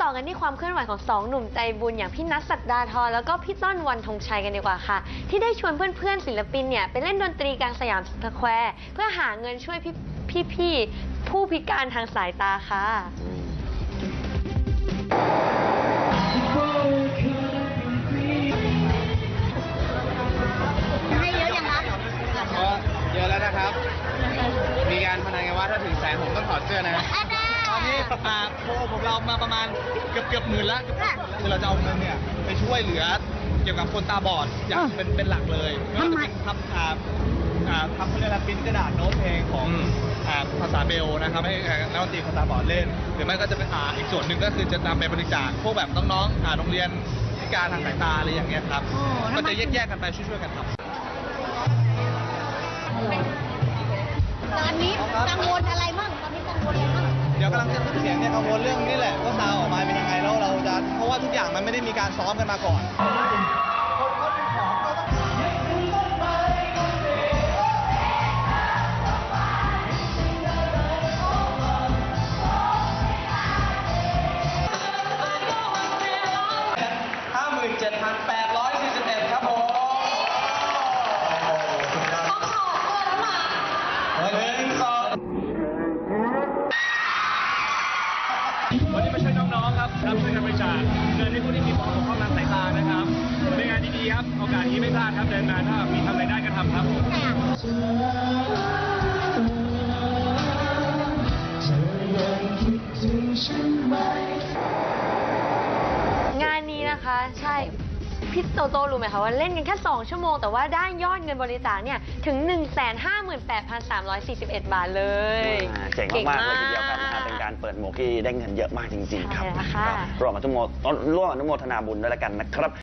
ต่อกันที่ความเคลื่อนไหวของ2หนุ่มใจบุญอย่างพี่นัท ศักดาธรแล้วก็พี่ต้นวันธงชัยกันดีกว่าค่ะที่ได้ชวนเพื่อนๆศิลปินเนี่ยไปเล่นดนตรีกลางสยามสแควร์เพื่อหาเงินช่วยพี่ผู้พิการทางสายตาค่ะให้เยอะยังคะก็เยอะแล้วนะครับมีการพนันกันว่าถ้าถึง100,000ผมต้องถอดเสื้อนะตอนนี้โพของเรามาประมาณเกือบหมื่นแล้วคือเราจะเอาเงินเนี่ยไปช่วยเหลือเกี่ยวกับคนตาบอดอย่างเป็นหลักเลยไม่ว่าจะเป็นทำเขาเรียกอะไรปริ้นกระดาษโน้ตเพลงของภาษาเบลนะครับให้นักดนตรีคนตาบอดเล่นหรือไม่ก็จะเป็นอีกส่วนหนึ่งก็คือจะนำไปบริจาคพวกแบบน้องๆโรงเรียนพิการทางสายตาอะไรอย่างเงี้ยครับก็จะแยกๆกันไปช่วยๆกันทำตอนนี้กังวลอะไรมั่งตอนนี้กังวลอะไรมั่งเดี๋ยวกำลังจะขึ้นเสียงเนี่ยกังวลเรื่องนี้แหละว่าซาวออกมาเป็นยังไงแล้วเราจะเพราะว่าทุกอย่างมันไม่ได้มีการซ้อมกันมาก่อน57,841ครับผมต้องถอดเสื้อแล้วล่ะวันนี้มาช่วยน้องๆครับช่วยกันบริจาคเงินให้ผู้ที่มีความบกพร่องทางสายตานะครับเป็นงานดีๆครับโอกาสนี้ไม่พลาดครับเดินมาถ้ามีทำอะไรได้ก็ทำครับงานนี้นะคะใช่พี่โตโต้รู้ไหมคะว่าเล่นกันแค่2ชั่วโมงแต่ว่าได้ยอดเงินบริจาคเนี่ยถึง 158,341 บาทเลยเจ๋งมากๆเลยทีเดียวครับนะฮะเป็นการเปิดหมวกที่ได้เงินเยอะมากจริงๆครับร่วมอนุโมทนาบุญด้วยแล้วกันนะครับ